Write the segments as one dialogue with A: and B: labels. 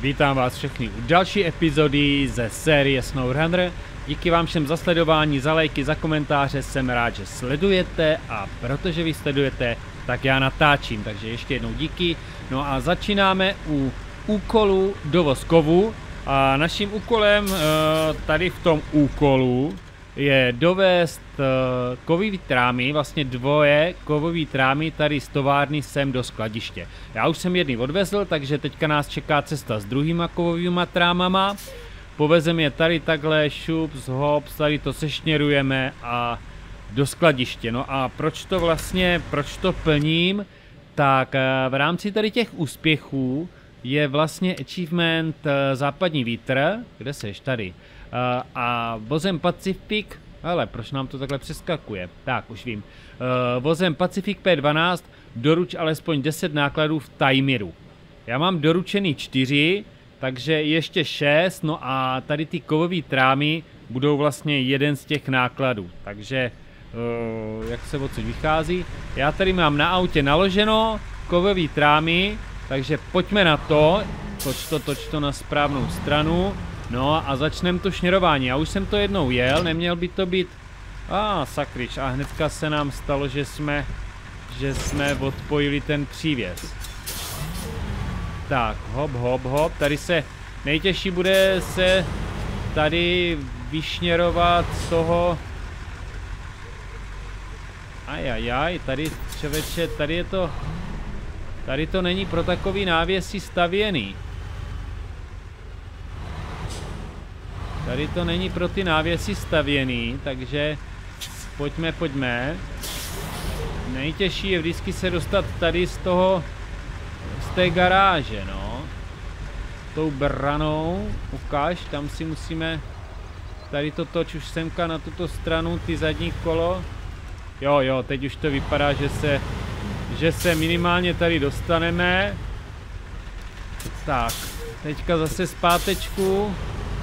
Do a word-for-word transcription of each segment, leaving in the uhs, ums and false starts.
A: Vítám vás všechny u další epizody ze série SnowRunner. Díky vám všem za sledování, za lajky, za komentáře, jsem rád, že sledujete a protože vy sledujete, tak já natáčím, takže ještě jednou díky. No a začínáme u úkolu dovoz kovu a naším úkolem tady v tom úkolu je dovést kovový trámy, vlastně dvoje kovový trámy tady z továrny sem do skladiště. Já už jsem jedný odvezl, takže teďka nás čeká cesta s druhýma kovovýma trámama. Povezeme je tady takhle, šup, hop, tady to sešněrujeme a do skladiště. No a proč to vlastně, proč to plním? Tak v rámci tady těch úspěchů je vlastně achievement západní vítr, kde seš tady? A vozem Pacific, ale proč nám to takhle přeskakuje? Tak, už vím. Vozem Pacific P dvanáct doruč alespoň deset nákladů v Tajmiru. Já mám doručený čtyři, takže ještě šest, no a tady ty kovové trámy budou vlastně jeden z těch nákladů. Takže, jak se odsud vychází? Já tady mám na autě naloženo kovové trámy, takže pojďme na to. Toč to, toč to na správnou stranu. No a začneme to šněrování. Já už jsem to jednou jel, neměl by to být... A ah, sakryč, a hnedka se nám stalo, že jsme, že jsme odpojili ten přívěs. Tak, hop, hop, hop, tady se... Nejtěžší bude se tady vyšněrovat z toho... Ajajaj, tady, člověče, tady je to... Tady to není pro takový návěsy stavěný. Tady to není pro ty návěsy stavěný, takže pojďme, pojďme. Nejtěžší je vždycky se dostat tady z toho, z té garáže, no. Tou branou, ukáž, tam si musíme, tady to toč už semka na tuto stranu, ty zadní kolo. Jo, jo, teď už to vypadá, že se, že se minimálně tady dostaneme. Tak, teďka zase zpátečku.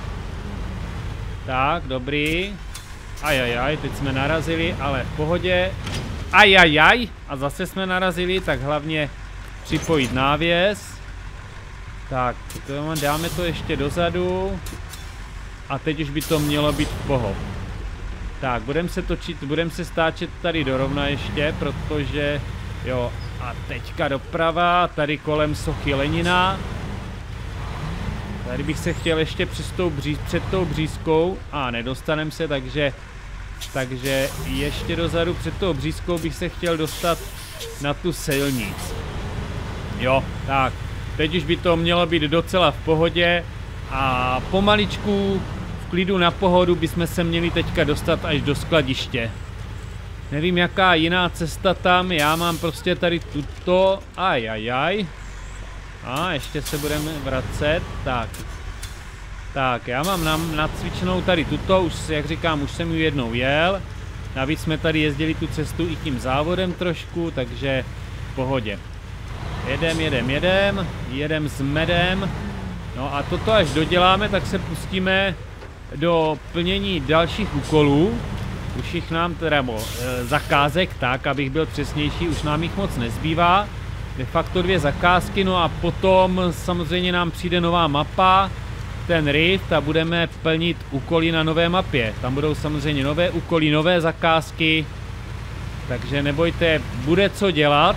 A: Tak, dobrý. Ajajaj, teď jsme narazili, ale v pohodě. Ajajaj, a zase jsme narazili, tak hlavně připojit návěs. Tak, to dáme to ještě dozadu. A teď už by to mělo být v pohodě. Tak, budeme se točit, budeme se stáčet tady dorovna ještě, protože, jo, a teďka doprava, tady kolem sochy Lenina. Tady bych se chtěl ještě přes tou bříz, před tou břízkou a nedostaneme se, takže, takže ještě dozadu před tou břízkou bych se chtěl dostat na tu silnici. Jo, tak, teď už by to mělo být docela v pohodě a pomaličku v klidu na pohodu bychom se měli teďka dostat až do skladiště. Nevím, jaká jiná cesta tam, já mám prostě tady tuto, ajajaj. A ještě se budeme vracet, tak. Tak, já mám nacvičenou tady tuto, už jak říkám, už jsem ji jednou jel. Navíc jsme tady jezdili tu cestu i tím závodem trošku, takže v pohodě. Jedem, jedem, jedem, jedem s medem. No a toto až doděláme, tak se pustíme do plnění dalších úkolů. Už jich nám teda, bo, e, zakázek, tak, abych byl přesnější, už nám jich moc nezbývá. De facto dvě zakázky, no a potom samozřejmě nám přijde nová mapa, ten Rift a budeme plnit úkoly na nové mapě. Tam budou samozřejmě nové úkoly, nové zakázky, takže nebojte, bude co dělat.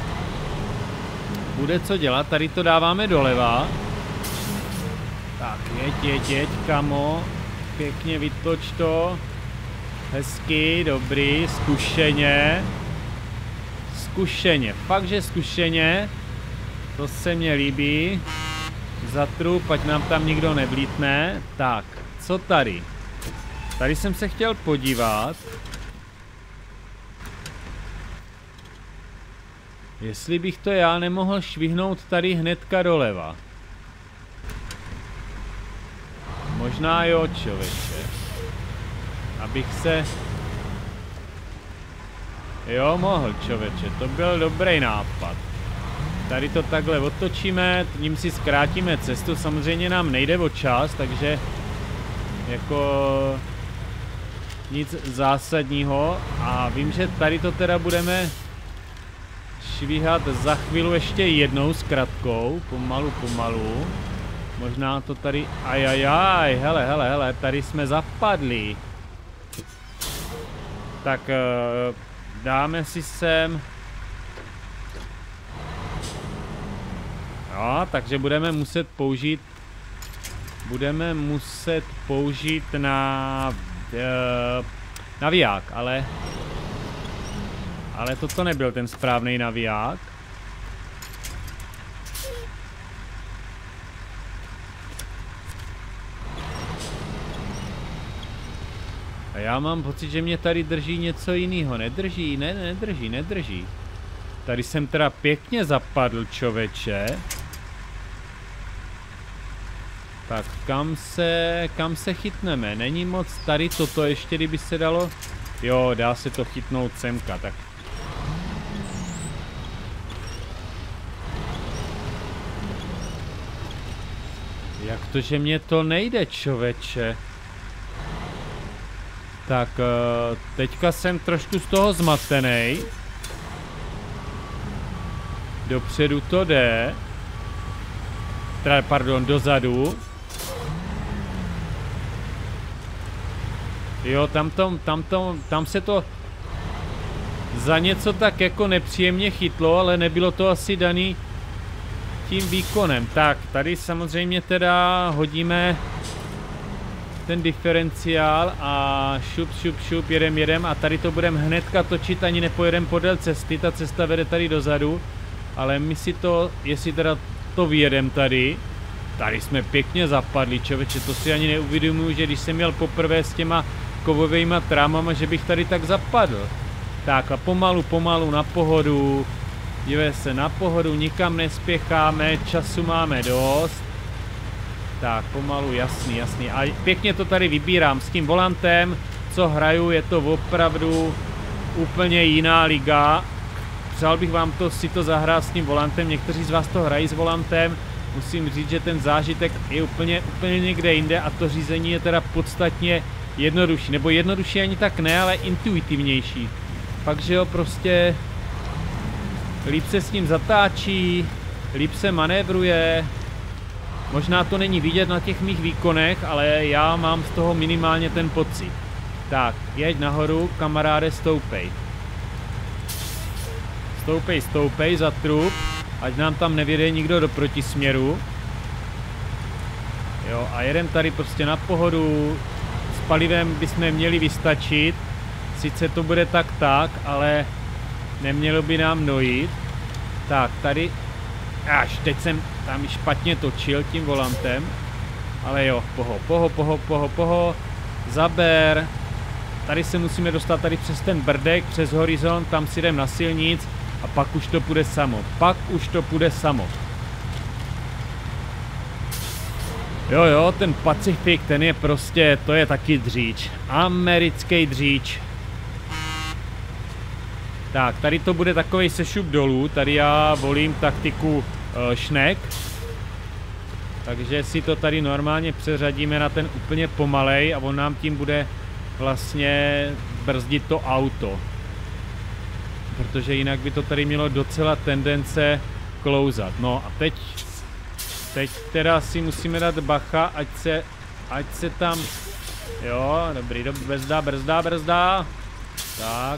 A: Bude co dělat, tady to dáváme doleva. Tak, jeď, jeď, jeď, kamo, pěkně vytoč to. Hezky, dobrý, zkušeně. Zkušeně, fakt, že zkušeně, to se mně líbí. Zatrup, ať nám tam nikdo nevlítne. Tak, co tady? Tady jsem se chtěl podívat. Jestli bych to já nemohl švihnout tady hnedka doleva. Možná jo, člověče. Abych se... Jo, mohl, člověče, to byl dobrý nápad. Tady to takhle otočíme, tím si zkrátíme cestu, samozřejmě nám nejde o čas, takže jako nic zásadního. A vím, že tady to teda budeme švíhat za chvíli ještě jednou s kratkou, pomalu, pomalu. Možná to tady... Ajajaj, hele, hele, hele, tady jsme zapadli. Tak uh, dáme si sem... Jo, takže budeme muset použít... Budeme muset použít na... Uh, naviják, ale... Ale toto nebyl ten správný naviják. A já mám pocit, že mě tady drží něco jiného. Nedrží, ne, nedrží, nedrží. Tady jsem teda pěkně zapadl, čověče. Tak kam se, kam se chytneme? Není moc tady toto ještě, kdyby se dalo? Jo, dá se to chytnout semka, tak. Jak to, že mě to nejde, čověče? Tak, teďka jsem trošku z toho zmatenej. Dopředu to jde. Teda, pardon, dozadu. Jo, tam, to, tam, to, tam se to za něco tak jako nepříjemně chytlo, ale nebylo to asi daný tím výkonem. Tak, tady samozřejmě teda hodíme ten diferenciál a šup, šup, šup, jedem, jedem a tady to budeme hnedka točit, ani nepojedem podél cesty, ta cesta vede tady dozadu, ale my si to, jestli teda to vyjedem tady, tady jsme pěkně zapadli, člověče, to si ani neuvědomuji, že když jsem měl poprvé s těma kovovejma trámama, že bych tady tak zapadl. Tak a pomalu, pomalu na pohodu, dívej se, na pohodu, nikam nespěcháme, času máme dost. Tak, pomalu, jasný, jasný. A pěkně to tady vybírám s tím volantem, co hraju, je to opravdu úplně jiná liga. Přál bych vám to si to zahrát s tím volantem, někteří z vás to hrají s volantem. Musím říct, že ten zážitek je úplně, úplně někde jinde a to řízení je teda podstatně jednodušší. Nebo jednodušší ani tak ne, ale intuitivnější. Fakt, že jo, prostě líp se s ním zatáčí, líp se manévruje. Možná to není vidět na těch mých výkonech, ale já mám z toho minimálně ten pocit. Tak, jeď nahoru, kamaráde, stoupej. Stoupej, stoupej za trup, ať nám tam nevěde nikdo do protisměru. Jo, a jedem tady prostě na pohodu. S palivem bychom měli vystačit. Sice to bude tak tak, ale nemělo by nám dojít. Tak, tady... Až, teď jsem tam špatně točil tím volantem. Ale jo, poho, poho, poho, poho, poho. Zaber. Tady se musíme dostat tady přes ten brdek, přes horizont, tam si jdem na silnic a pak už to půjde samo. Pak už to půjde samo. Jo, jo, ten Pacifik, ten je prostě, to je taky dříč. Americký dříč. Tak, tady to bude takovej sešup dolů, tady já volím taktiku uh, šnek. Takže si to tady normálně přeřadíme na ten úplně pomalej a on nám tím bude vlastně brzdit to auto. Protože jinak by to tady mělo docela tendence klouzat. No a teď, teď teda si musíme dát bacha, ať se, ať se tam, jo, dobrý, dobrý, brzda, brzda, brzda. Tak.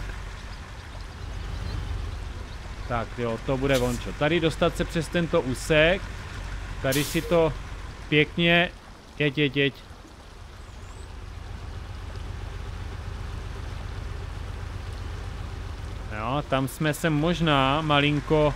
A: Tak jo, to bude vončo. Tady dostat se přes tento úsek. Tady si to pěkně, jeď, jeď, jeď. Jo, tam jsme se možná malinko...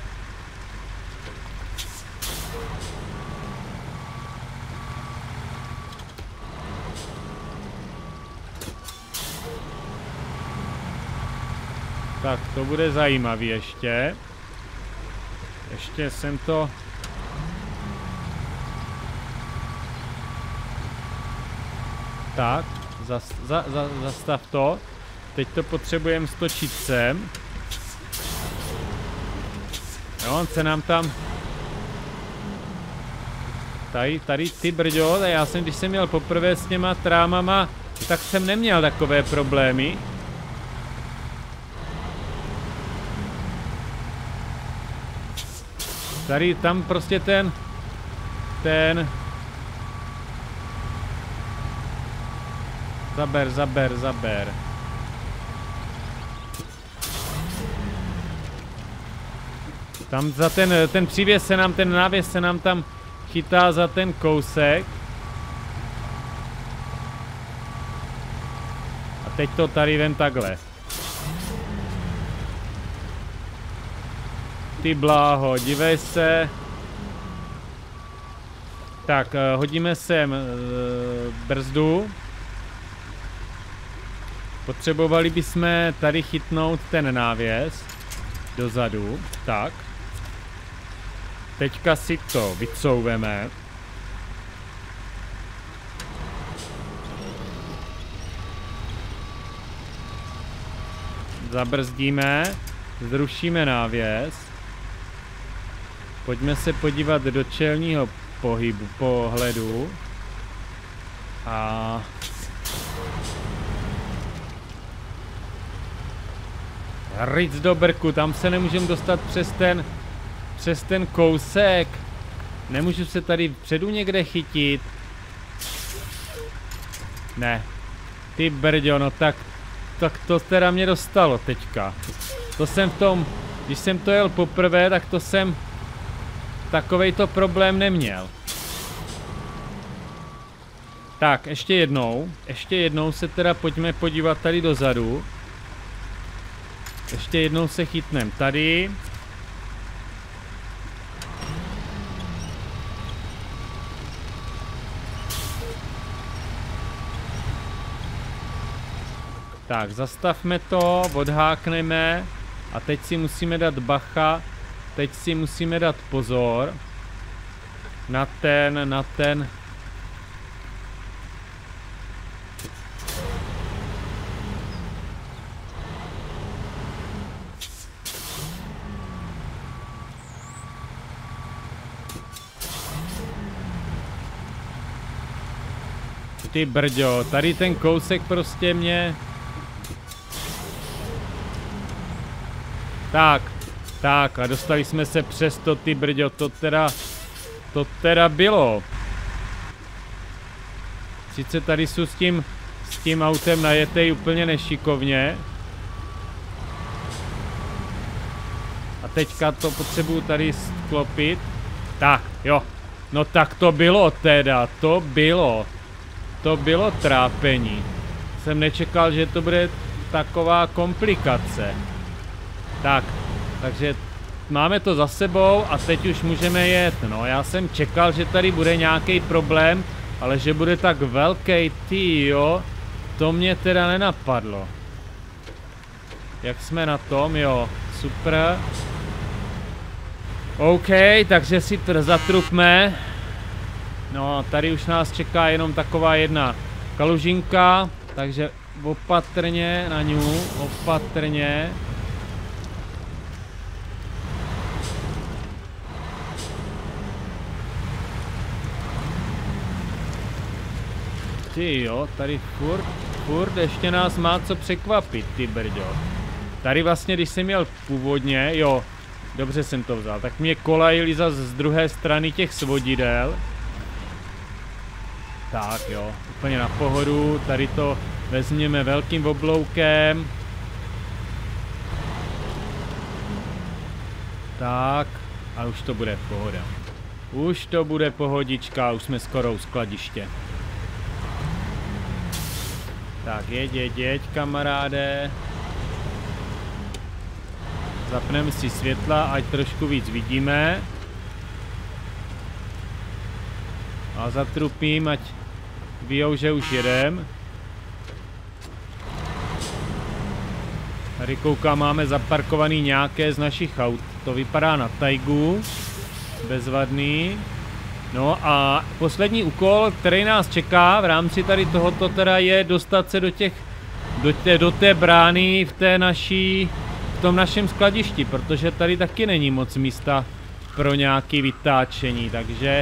A: Tak, to bude zajímavý ještě. Ještě jsem to... Tak, zas, za, za, zastav to. Teď to potřebujeme stočit sem. Jo, on se nám tam... Tady, tady, ty brďo, já jsem, když jsem měl poprvé s těma trámama, tak jsem neměl takové problémy. Tady, tam prostě ten, ten, Zaber, zaber, zaber. Tam za ten, ten přívěs se nám, ten návěs se nám tam chytá za ten kousek. A teď to tady ven takhle. Ty bláho, dívej se. Tak, hodíme sem brzdu. Potřebovali bychom tady chytnout ten návěs dozadu. Tak. Teďka si to vycouveme. Zabrzdíme. Zrušíme návěs. Pojďme se podívat do čelního pohybu, pohledu. A... Ryc do brku, tam se nemůžeme dostat přes ten, přes ten kousek. Nemůžu se tady předu někde chytit. Ne. Ty brďo, no tak, tak to teda mě dostalo teďka. To jsem v tom, když jsem to jel poprvé, tak to jsem takovejto problém neměl. Tak, ještě jednou, ještě jednou se teda pojďme podívat tady dozadu. Ještě jednou se chytnem tady. Tak, zastavme to, odhákneme a teď si musíme dát bacha, teď si musíme dát pozor na ten, na ten Ty brďo, tady ten kousek prostě mě... Tak, tak a dostali jsme se přes to, ty brďo, to teda... To teda bylo. Sice tady jsou s tím, s tím autem najetej úplně nešikovně. A teďka to potřebuju tady sklopit. Tak, jo. No tak to bylo teda, to bylo. To bylo trápení. Jsem nečekal, že to bude taková komplikace. Tak, takže máme to za sebou a teď už můžeme jet. No, já jsem čekal, že tady bude nějaký problém, ale že bude tak velký, ty jo, to mě teda nenapadlo. Jak jsme na tom, jo, super. OK, takže si to zatrupme. No, tady už nás čeká jenom taková jedna kalužinka, takže opatrně na ňu, opatrně. Ty jo, tady furt, furt ještě nás má co překvapit, ty brďo. Tady vlastně, když jsem jel původně, jo, dobře jsem to vzal, tak mě kolajili zase z druhé strany těch svodidel. Tak jo, úplně na pohodu, tady to vezměme velkým obloukem. Tak, a už to bude pohoda. Už to bude pohodička, už jsme skoro u skladiště. Tak, jeď, jeď, jeď, kamaráde. Zapneme si světla, ať trošku víc vidíme. A zatrupím, ať víjou, že už jedem. Tady koukám, máme zaparkovaný nějaké z našich aut. To vypadá na Taigu. Bezvadný. No a poslední úkol, který nás čeká v rámci tady tohoto teda je dostat se do těch, do té, do té brány v té naší, v tom našem skladišti, protože tady taky není moc místa pro nějaké vytáčení, takže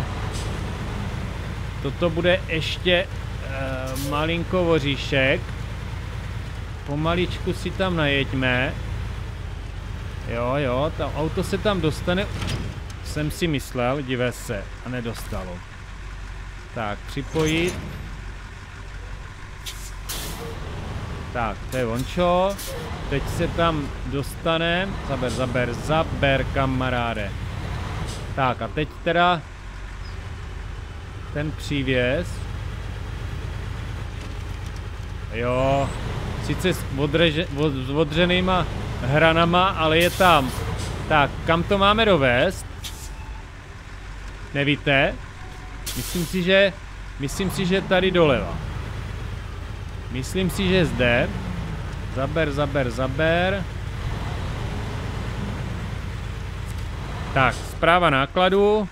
A: toto bude ještě uh, malinko voříšek. Pomaličku si tam najeďme. Jo, jo, to auto se tam dostane, jsem si myslel, dívej se, a nedostalo. Tak, připojit. Tak, to je ončo. Teď se tam dostane. Zaber, zaber, zaber, kamaráde. Tak a teď teda ten přívěs. Jo, sice s, odreže, od, s odřenýma hranama, ale je tam. Tak, kam to máme dovést? Nevíte? Myslím si, že, myslím si, že tady doleva. Myslím si, že zde. Zaber, zaber, zaber. Tak, správa nákladu.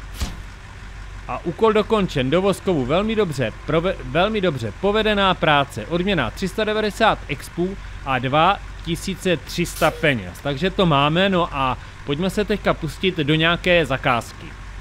A: A úkol dokončen, dovoz kovu, velmi dobře, prove, velmi dobře, povedená práce, odměna tři sta devadesát expů a dva tisíce tři sta peněz, takže to máme, no a pojďme se teďka pustit do nějaké zakázky.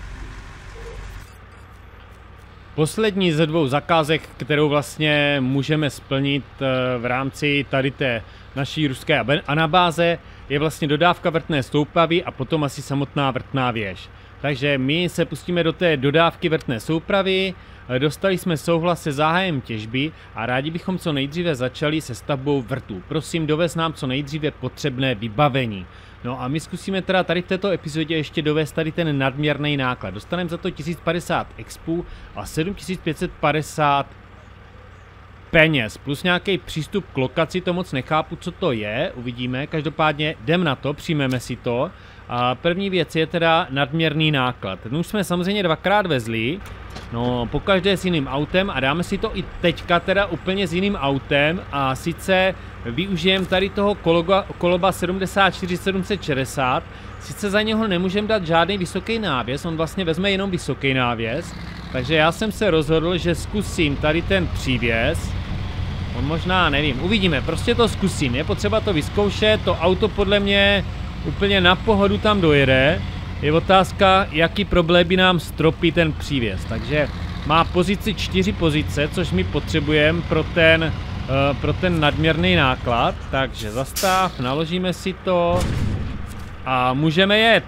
A: Poslední ze dvou zakázek, kterou vlastně můžeme splnit v rámci tady té naší ruské anabáze, je vlastně dodávka vrtné soupravy a potom asi samotná vrtná věž. Takže my se pustíme do té dodávky vrtné soupravy, dostali jsme souhlas se zahájem těžby a rádi bychom co nejdříve začali se stavbou vrtů. Prosím, dovez nám co nejdříve potřebné vybavení. No a my zkusíme teda tady v této epizodě ještě dovést tady ten nadměrný náklad. Dostaneme za to tisíc padesát expů a sedm tisíc pět set padesát peněz. Plus nějaký přístup k lokaci, to moc nechápu, co to je, uvidíme. Každopádně jdem na to, přijmeme si to. A první věc je teda nadměrný náklad. Ten už jsme samozřejmě dvakrát vezli, no pokaždé s jiným autem a dáme si to i teďka teda úplně s jiným autem a sice využijeme tady toho koloba, koloba sedmdesát čtyři sedm set šedesát, sice za něho nemůžeme dát žádný vysoký návěs, on vlastně vezme jenom vysoký návěs, takže já jsem se rozhodl, že zkusím tady ten přívěs. On možná, nevím, uvidíme, prostě to zkusím, je potřeba to vyzkoušet, to auto podle mě úplně na pohodu tam dojede. Je otázka, jaký problém by nám stropí ten přívěs. Takže má pozici čtyři pozice, což my potřebujeme pro ten, uh, pro ten nadměrný náklad. Takže zastav, naložíme si to a můžeme jet.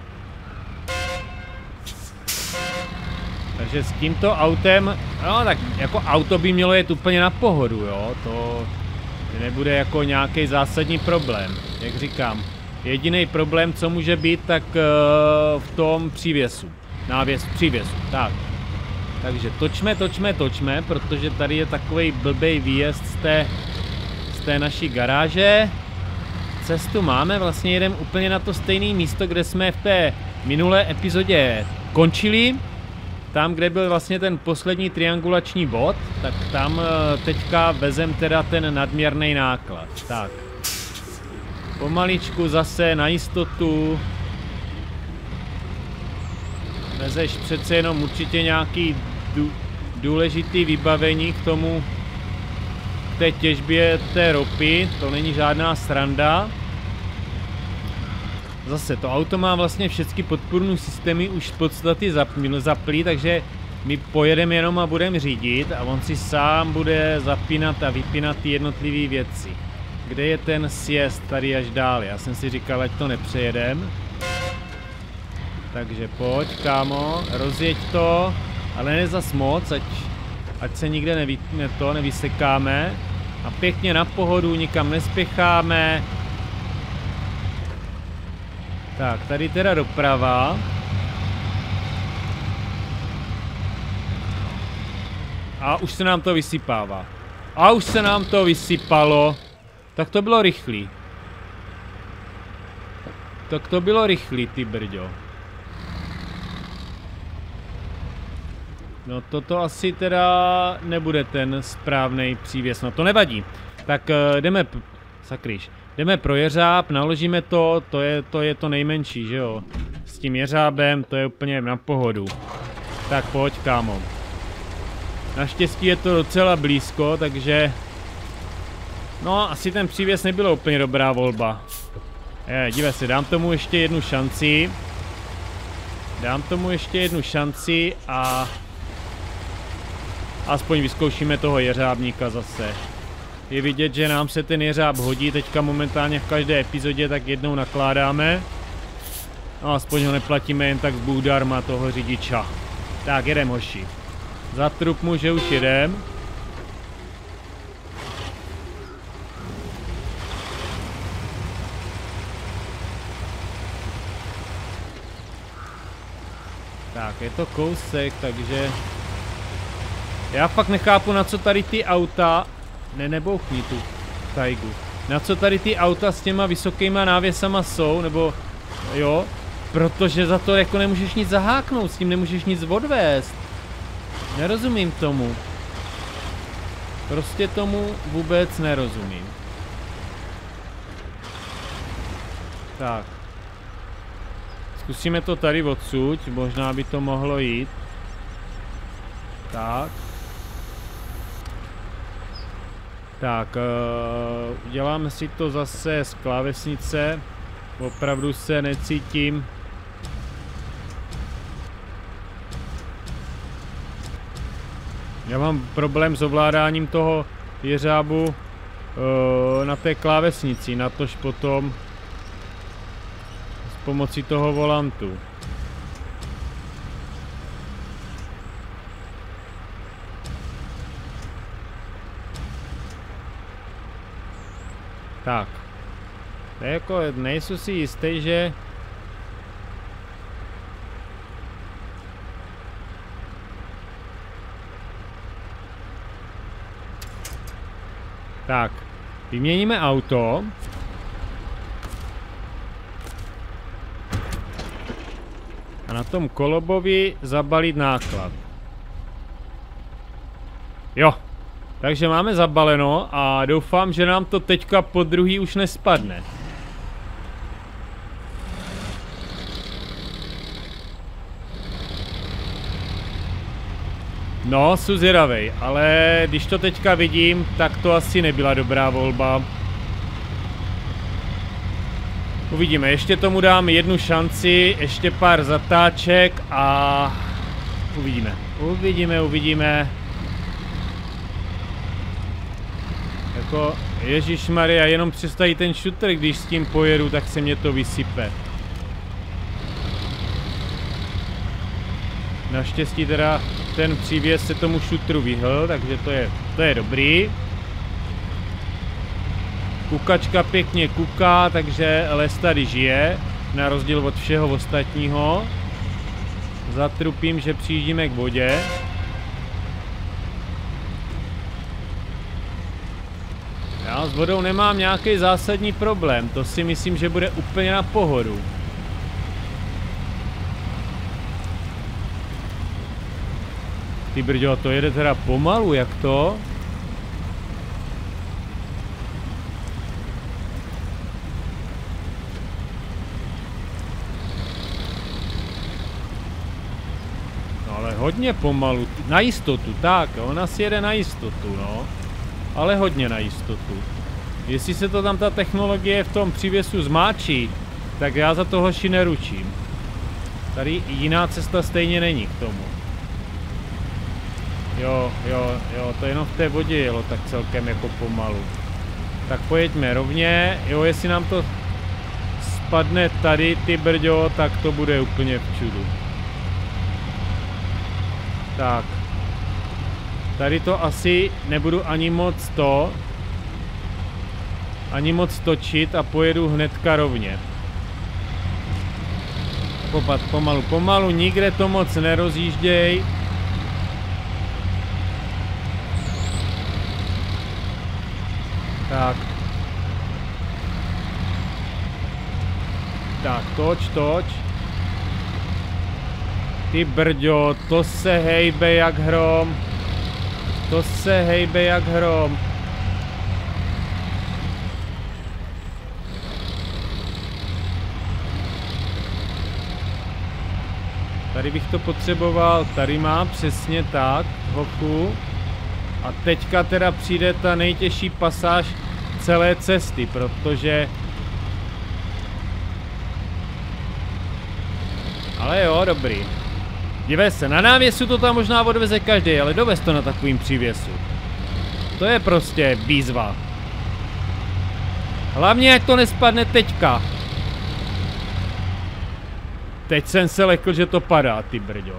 A: Takže s tímto autem, no tak jako auto by mělo jet úplně na pohodu, jo. To nebude jako nějaký zásadní problém, jak říkám. Jediný problém, co může být, tak uh, v tom přívěsu. Návěs v přívěsu. Tak. Takže točme, točme, točme, protože tady je takovej blbej výjezd z té, z té naší garáže. Cestu máme, vlastně jedeme úplně na to stejné místo, kde jsme v té minulé epizodě končili. Tam, kde byl vlastně ten poslední triangulační bod, tak tam uh, teďka vezem teda ten nadměrný náklad. Tak. Pomaličku zase na jistotu. Vezeš přece jenom určitě nějaký důležitý vybavení k tomu, k té těžbě té ropy, to není žádná sranda. Zase to auto má vlastně všechny podpůrné systémy už v podstatě zaplý, takže my pojedeme jenom a budeme řídit a on si sám bude zapínat a vypínat ty jednotlivé věci. Kde je ten sjezd tady až dál? Já jsem si říkal, ať to nepřejedem. Takže pojď, kámo, rozjeď to, ale ne zas moc, ať, ať se nikde nevy, ne to, nevysekáme. A pěkně na pohodu, nikam nespěcháme. Tak, tady teda doprava. A už se nám to vysypává. A už se nám to vysypalo. Tak to bylo rychlý. Tak to bylo rychlý, ty brďo. No toto asi teda nebude ten správný přívěs, no to nevadí. Tak uh, jdeme, sakryš, jdeme pro jeřáb, naložíme to, to je, to je to nejmenší, že jo. S tím jeřábem to je úplně na pohodu. Tak pojď, kámo. Naštěstí je to docela blízko, takže... No, asi ten přívěs nebyla úplně dobrá volba. Je, dívej se, dám tomu ještě jednu šanci. Dám tomu ještě jednu šanci a... Aspoň vyzkoušíme toho jeřábníka zase. Je vidět, že nám se ten jeřáb hodí, teďka momentálně v každé epizodě tak jednou nakládáme. No, aspoň ho neplatíme jen tak z Bůh darma toho řidiča. Tak, jedem, hoši. Zatrup mu, že už jedem. Tak, je to kousek, takže... Já fakt nechápu, na co tady ty auta... Ne, nebouchni tu tajgu. Na co tady ty auta s těma vysokýma návěsama jsou, nebo... Jo, protože za to jako nemůžeš nic zaháknout, s tím nemůžeš nic odvést. Nerozumím tomu. Prostě tomu vůbec nerozumím. Tak. Zkusíme to tady odsud, možná by to mohlo jít. Tak. Tak, uh, uděláme si to zase z klávesnice. Opravdu se necítím. Já mám problém s ovládáním toho jeřábu uh, na té klávesnici, natož potom s pomocí toho volantu. Tak. To je jako, nejsem si jistý, že... Tak. Vyměníme auto. A na tom kolobovi zabalit náklad. Jo. Takže máme zabaleno a doufám, že nám to teďka po druhý už nespadne. No, jsem zvědavej, ale když to teďka vidím, tak to asi nebyla dobrá volba. Uvidíme, ještě tomu dám jednu šanci, ještě pár zatáček a uvidíme. Uvidíme, uvidíme. Jako, ježišmarja, jenom přestají ten šutr, když s tím pojedu, tak se mě to vysype. Naštěstí teda ten přívěs se tomu šutru vyhl, takže to je, to je dobrý. Kukačka pěkně kuká, takže les tady žije, na rozdíl od všeho ostatního. Zatrupím, že přijíždíme k vodě. Já s vodou nemám nějaký zásadní problém, to si myslím, že bude úplně na pohodu. Ty brďo, to jede teda pomalu, jak to? No ale hodně pomalu, na jistotu, tak, ona si jede na jistotu, no. Ale hodně na jistotu. Jestli se to tam ta technologie v tom přívěsu zmáčí, tak já za to hoši neručím. Tady jiná cesta stejně není k tomu. Jo, jo, jo, to jenom v té vodě jelo tak celkem jako pomalu. Tak pojeďme rovně, jo, jestli nám to spadne tady, ty brďo, tak to bude úplně v čudu. Tak. Tady to asi nebudu ani moc to, ani moc točit a pojedu hnedka rovně. Popat pomalu, pomalu, nikde to moc nerozjížděj. Tak. Tak, toč, toč. Ty brďo, to se hejbe jak hrom. To se hejbe jak hrom. Tady bych to potřeboval, tady mám přesně tak, hoku. A teďka teda přijde ta nejtěžší pasáž celé cesty, protože... Ale jo, dobrý. Dívej se, na návěsu to tam možná odveze každý, ale dovez to na takovým přívěsu. To je prostě výzva. Hlavně, ať to nespadne teďka. Teď jsem se lekl, že to padá, ty brďo.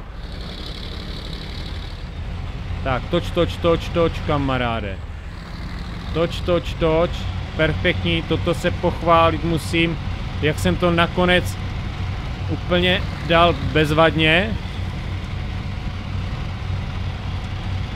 A: Tak, toč, toč, toč, toč, kamaráde. Toč, toč, toč. Perfektní, toto se pochválit musím. Jak jsem to nakonec úplně dal bezvadně.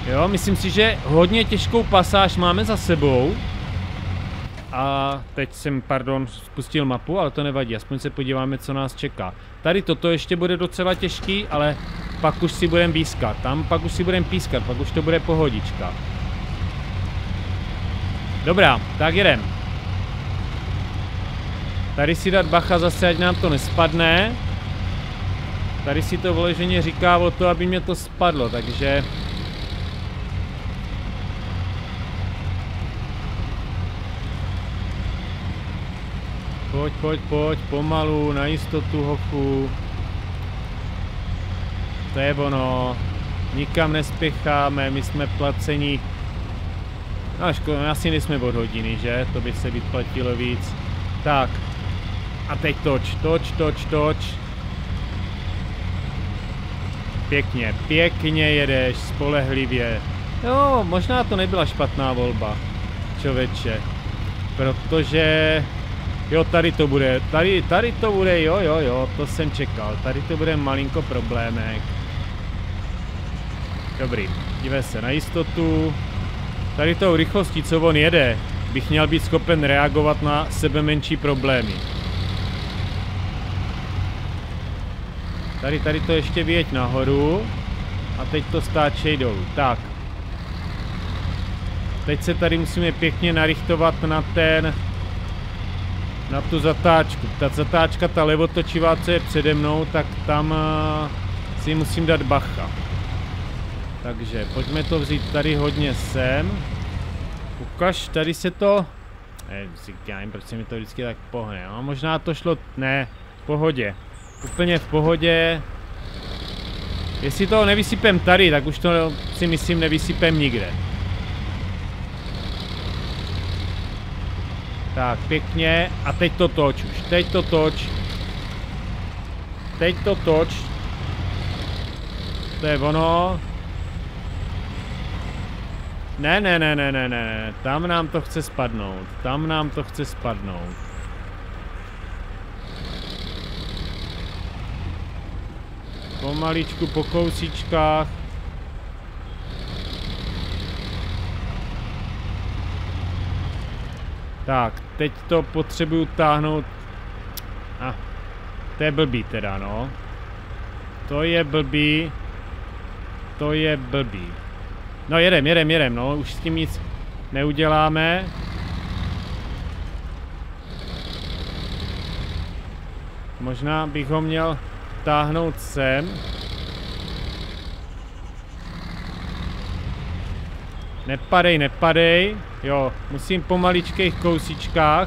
A: Jo, myslím si, že hodně těžkou pasáž máme za sebou. A teď jsem, pardon, spustil mapu, ale to nevadí, aspoň se podíváme, co nás čeká. Tady toto ještě bude docela těžký, ale pak už si budeme pískat. Tam pak už si budeme pískat, pak už to bude pohodička. Dobrá, tak jedem. Tady si dát bacha zase, ať nám to nespadne. Tady si to vloženě říká o to, aby mě to spadlo, takže... Pojď, pojď, pojď, pomalu, na jistotu, hochu. To je ono. Nikam nespěcháme, my jsme placení. No škoda, asi nejsme od hodiny, že? To by se vyplatilo víc. Tak. A teď toč, toč, toč, toč. Pěkně, pěkně jedeš, spolehlivě. Jo, možná to nebyla špatná volba, člověče. Protože... Jo, tady to bude, tady, tady to bude, jo, jo, jo, to jsem čekal. Tady to bude malinko problémek. Dobrý, dívej se na jistotu. Tady tou rychlostí, co on jede, bych měl být schopen reagovat na sebe menší problémy. Tady, tady to ještě vyjeď nahoru. A teď to stáčej dolů. Tak. Teď se tady musíme pěkně narychtovat na ten... Na tu zatáčku. Ta zatáčka, ta levotočivá, co je přede mnou, tak tam uh, si musím dát bacha. Takže pojďme to vzít tady hodně sem. Ukaž, tady se to... Ne, já nevím, proč se mi to vždycky tak pohne. No, možná to šlo... Ne, v pohodě. Úplně v pohodě. Jestli to nevysypem tady, tak už to si myslím nevysypem nikde. Tak, pěkně. A teď to toč už. Teď to toč. Teď to toč. To je ono. Ne, ne, ne, ne, ne, ne. Tam nám to chce spadnout. Tam nám to chce spadnout. Pomaličku, po kousíčkách. Tak, teď to potřebuju táhnout. A, ah, to je blbý teda, no. To je blbý. To je blbý. No jedem, jedem, jedem, no, už s tím nic neuděláme. Možná bych ho měl táhnout sem. Nepadej, nepadej. Jo, musím po maličkých kousíčkách.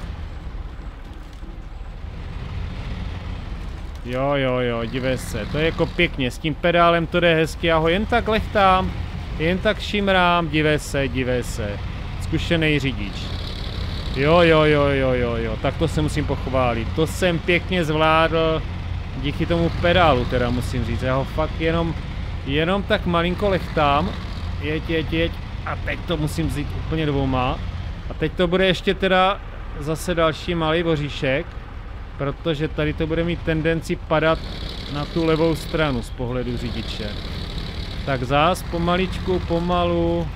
A: Jo, jo, jo, dívej se, to je jako pěkně, s tím pedálem to jde hezky, já ho jen tak lechtám, jen tak šimrám, dívej se, dívej se. Zkušený řidič. Jo, jo, jo, jo, jo, jo, tak to se musím pochválit, to jsem pěkně zvládl, díky tomu pedálu teda musím říct, já ho fakt jenom, jenom tak malinko lechtám, jeď, jeď, jeď. A teď to musím vzít úplně dvouma. A teď to bude ještě teda zase další malý voříšek. Protože tady to bude mít tendenci padat na tu levou stranu z pohledu řidiče. Tak zás pomaličku, pomalu.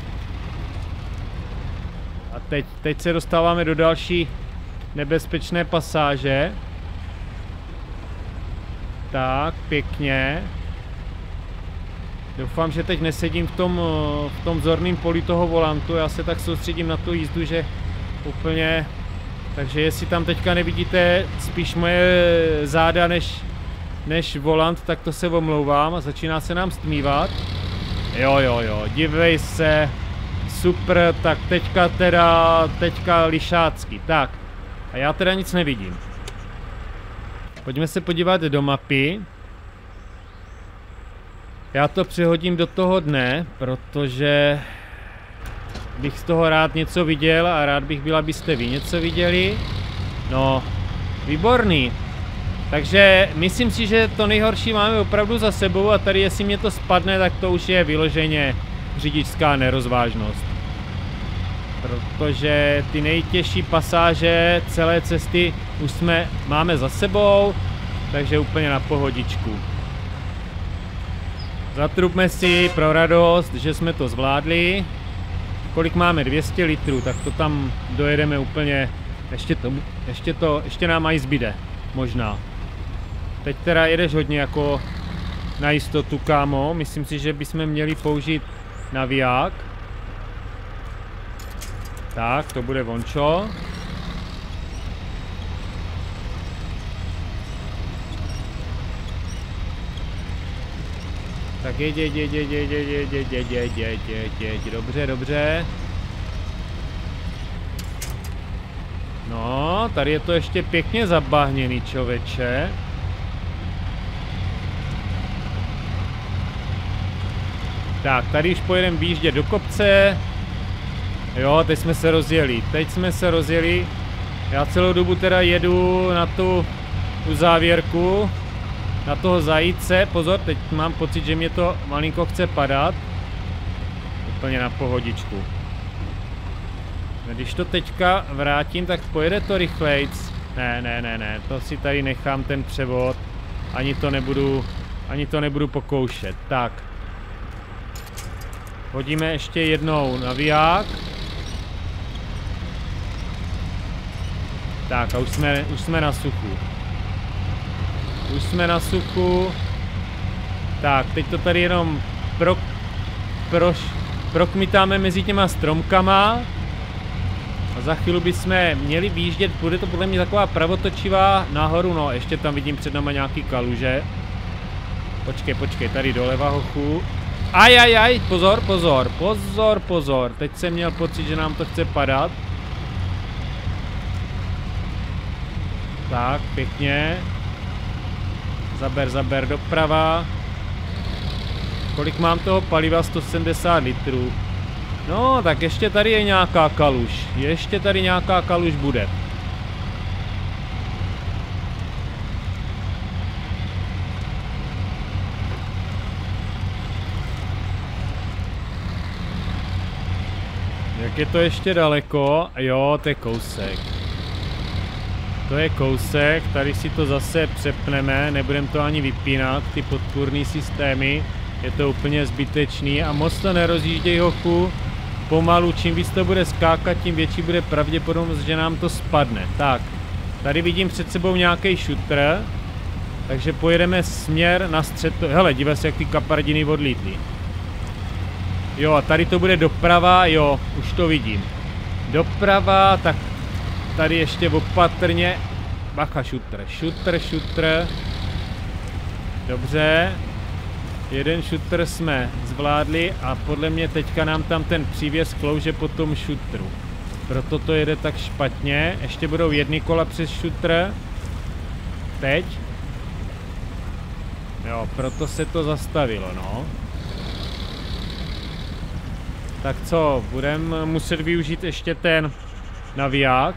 A: A teď, teď se dostáváme do další nebezpečné pasáže. Tak, pěkně. Doufám, že teď nesedím v tom, v tom zorném poli toho volantu, já se tak soustředím na tu jízdu, že úplně... Takže jestli tam teďka nevidíte spíš moje záda než, než volant, tak to se omlouvám a začíná se nám stmívat. Jo, jo, jo, dívej se, super, tak teďka teda, teďka lišácky, tak. A já teda nic nevidím. Pojďme se podívat do mapy. Já to přehodím do toho dne, protože bych z toho rád něco viděl a rád bych byl, abyste vy něco viděli. No, výborný. Takže myslím si, že to nejhorší máme opravdu za sebou a tady jestli mě to spadne, tak to už je vyloženě řidičská nerozvážnost. Protože ty nejtěžší pasáže celé cesty už jsme máme za sebou, takže úplně na pohodičku. Zatrubme si pro radost, že jsme to zvládli. Kolik máme? dvě stě litrů, tak to tam dojedeme úplně. Ještě to, ještě to, ještě nám aj zbyde. Možná. Teď teda jedeš hodně jako na jistotu, kámo. Myslím si, že bychom měli použít naviják. Tak, to bude vončo. Tak jeď, jeď, jeď, jeď, jeď, jeď, jeď, jeď, jeď, jeď, jeď, jeď, dobře, dobře. No, tady je to ještě pěkně zabahněný, člověče. Tak, tady už pojedeme výjíždět do kopce. Jo, teď jsme se rozjeli, teď jsme se rozjeli. Já celou dobu teda jedu na tu, tu závěrku. Na toho zajíce, pozor, teď mám pocit, že mě to malinko chce padat. Úplně na pohodičku. Když to teďka vrátím, tak pojede to rychlejc. Ne, ne, ne, ne, to si tady nechám ten převod. Ani to nebudu, ani to nebudu pokoušet. Tak. Hodíme ještě jednou naviják. Tak a už jsme, už jsme na suchu. Už jsme na suchu. Tak, teď to tady jenom pro, proš, prokmitáme mezi těma stromkama. A za chvíli bychom měli výjíždět, bude to podle mě taková pravotočivá nahoru, no, ještě tam vidím před náma nějaký kaluže. Počkej, počkej, tady doleva, hochu. Aj, aj, aj, pozor, pozor, pozor, pozor, teď jsem měl pocit, že nám to chce padat. Tak, pěkně. Zaber, zaber doprava. Kolik mám toho paliva? sto sedmdesát litrů. No, tak ještě tady je nějaká kaluž. Ještě tady nějaká kaluž bude. Jak je to ještě daleko? Jo, to je kousek. To je kousek, tady si to zase přepneme, nebudeme to ani vypínat, ty podpůrné systémy. Je to úplně zbytečný a moc to nerozjížděj, hochu. Pomalu, čím víc to bude skákat, tím větší bude pravděpodobnost, že nám to spadne. Tak, tady vidím před sebou nějaký šutr, takže pojedeme směr na střed. Hele, dívej se, jak ty kapardiny odlítly. Jo, a tady to bude doprava, jo, už to vidím. Doprava, tak tady ještě opatrně. Bacha, šutr, šutr, šutr. Dobře. Jeden šutr jsme zvládli a podle mě teďka nám tam ten přívěs klouže po tom šutru. Proto to jede tak špatně. Ještě budou jedny kola přes šutr. Teď. Jo, proto se to zastavilo, no. Tak co, budeme muset využít ještě ten naviják.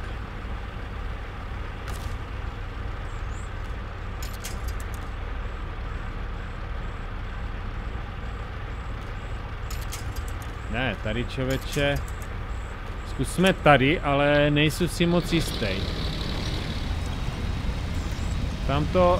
A: Ne, tady, člověče. Zkusme tady, ale nejsou si moc jistý. Tam to...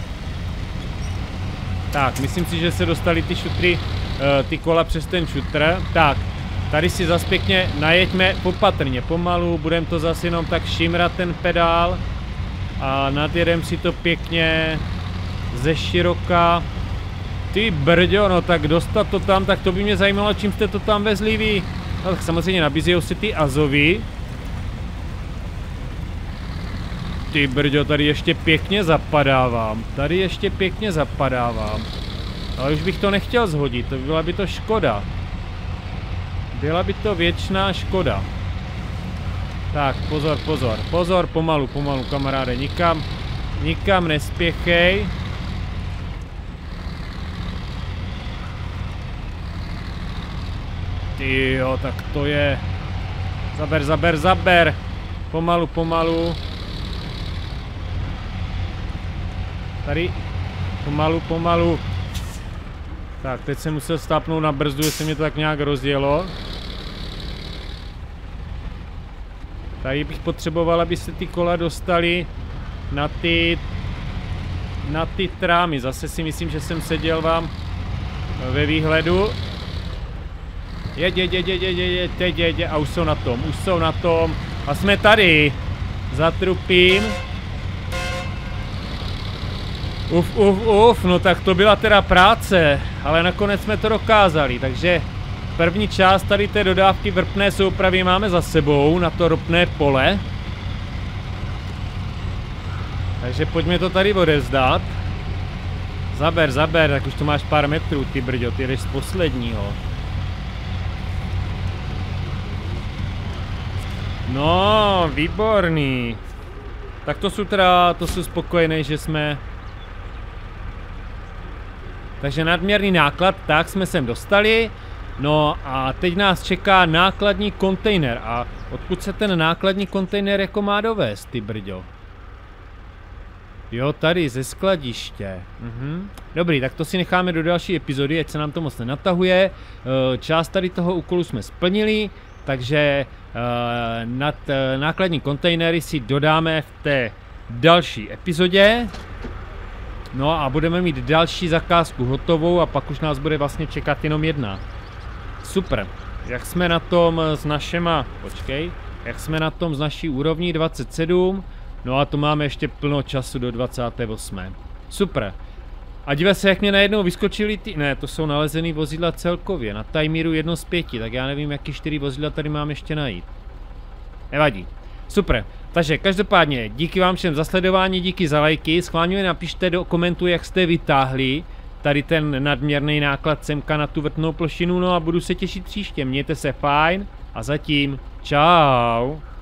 A: Tak, myslím si, že se dostali ty šutry, ty kola přes ten šutr. Tak, tady si zas pěkně najeďme opatrně, pomalu, budeme to zase jenom tak šimrat ten pedál a nadjedem si to pěkně ze široka. Ty brďo, no tak dostat to tam, tak to by mě zajímalo, čím jste to tam vezli vy. No tak samozřejmě nabízejí se ty Azovy. Ty brďo, tady ještě pěkně zapadávám, tady ještě pěkně zapadávám. Ale už bych to nechtěl zhodit, to byla by to škoda. Byla by to věčná škoda. Tak, pozor, pozor, pozor, pomalu, pomalu, kamaráde, nikam, nikam nespěchej. Ty jo, tak to je. Zaber, zaber, zaber. Pomalu, pomalu. Tady. Pomalu, pomalu. Tak, teď jsem musel stápnout na brzdu, jestli mě to tak nějak rozjelo. Tady bych potřeboval, aby se ty kola dostaly na ty na ty trámy. Zase si myslím, že jsem seděl vám ve výhledu. Jeď, jeď, jeď, jeď, jeď, jeď, jeď, jeď, jeď, a už jsou na tom, už jsou na tom. A jsme tady. Zatrupím. Uf, uf, uf, no tak to byla teda práce, ale nakonec jsme to dokázali, takže první část tady té dodávky vrpné soupravy máme za sebou na to ropné pole. Takže pojďme to tady odevzdat. Zaber, zaber, tak už to máš pár metrů, ty brďo, ty jdeš z posledního. No, výborný. Tak to jsou teda, to jsou spokojený, že jsme... Takže nadměrný náklad, tak jsme sem dostali. No a teď nás čeká nákladní kontejner. A odkud se ten nákladní kontejner jako má dovést, ty brďo? Jo, tady ze skladiště. Mhm. Dobrý, tak to si necháme do další epizody, ať se nám to moc nenatahuje. Část tady toho úkolu jsme splnili, takže nad nákladní kontejnery si dodáme v té další epizodě. No a budeme mít další zakázku hotovou a pak už nás bude vlastně čekat jenom jedna. Super. Jak jsme na tom s našima... Počkej. Jak jsme na tom s naší úrovní dvacet sedm. No a to máme ještě plno času do dvacáté osmé Super. A dívej se, jak mě najednou vyskočily ty... Ne, to jsou nalezený vozidla celkově. Na timeru jedno z pěti, tak já nevím, jaký čtyři vozidla tady mám ještě najít. Nevadí. Super. Takže každopádně díky vám všem za sledování, díky za lajky. Schválně napište do komentů, jak jste vytáhli tady ten nadměrný náklad semka na tu vrtnou plošinu. No a budu se těšit příště. Mějte se fajn a zatím čau.